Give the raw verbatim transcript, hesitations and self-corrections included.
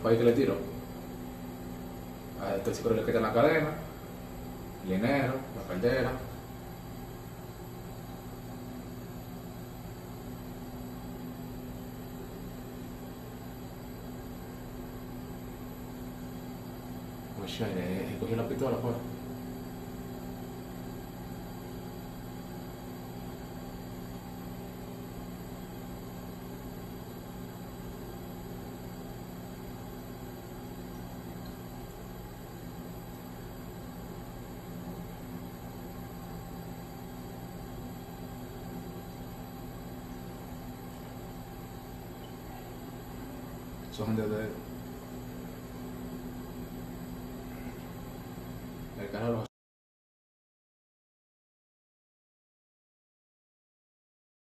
país que le tiró. A este chico le quitan la cadena, el dinero, la cartera. Oye, le cogió la pistola, pues. Son gente de... El carro